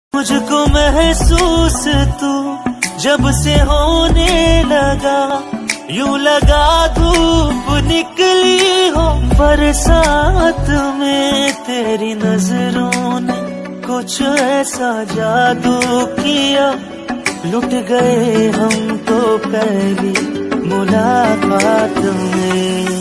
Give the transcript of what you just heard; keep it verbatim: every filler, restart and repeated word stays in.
मुझको महसूस तू जब से होने लगा, यूं लगा धूप निकली हो बरसात में। तेरी नजरों ने कुछ ऐसा जादू किया, लुट गए हम तो पहली मुलाकात में।